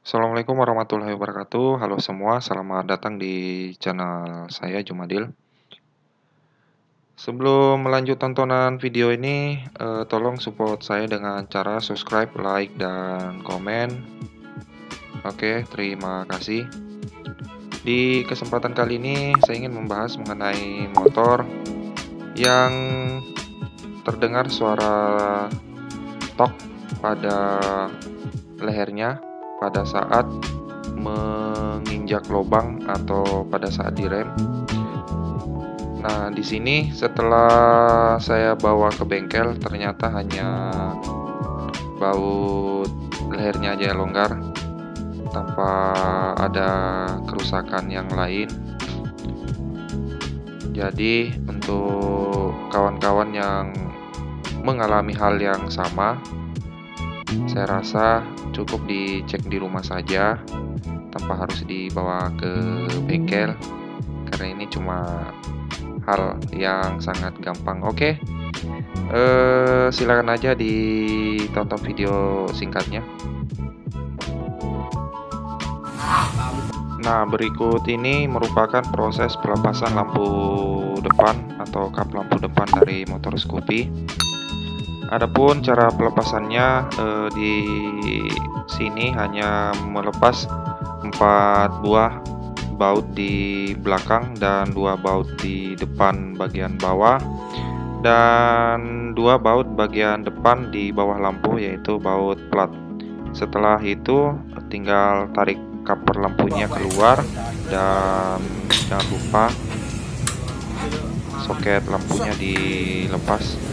Assalamualaikum warahmatullahi wabarakatuh. Halo semua, selamat datang di channel saya Jumadil. Sebelum melanjut tontonan video ini, tolong support saya dengan cara subscribe, like, dan komen. Oke, terima kasih. Di kesempatan kali ini saya ingin membahas mengenai motor yang terdengar suara tok pada lehernya pada saat menginjak lubang atau pada saat direm. Nah, di sini setelah saya bawa ke bengkel, ternyata hanya baut lehernya aja yang longgar tanpa ada kerusakan yang lain. Jadi, untuk kawan-kawan yang mengalami hal yang sama, saya rasa cukup dicek di rumah saja tanpa harus dibawa ke bengkel, karena ini cuma hal yang sangat gampang. Oke, silakan aja ditonton video singkatnya. Nah, berikut ini merupakan proses pelepasan lampu depan atau kap lampu depan dari motor Scoopy. Adapun cara pelepasannya, di sini hanya melepas 4 buah baut di belakang dan 2 baut di depan bagian bawah, dan 2 baut bagian depan di bawah lampu, yaitu baut plat. Setelah itu tinggal tarik cover lampunya keluar, dan jangan lupa soket lampunya dilepas.